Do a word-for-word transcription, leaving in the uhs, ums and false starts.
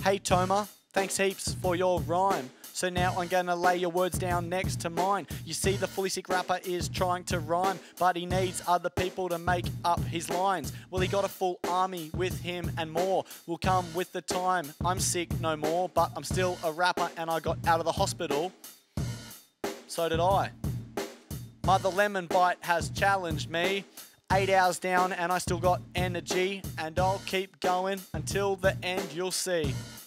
Hey Toma, thanks heaps for your rhyme. So now I'm gonna lay your words down next to mine. You see, the fully sick rapper is trying to rhyme, but he needs other people to make up his lines. Well, he got a full army with him, and more will come with the time. I'm sick no more, but I'm still a rapper, and I got out of the hospital. So did I. Mother Lemon Bite has challenged me. Eight hours down and I still got energy, and I'll keep going until the end, you'll see.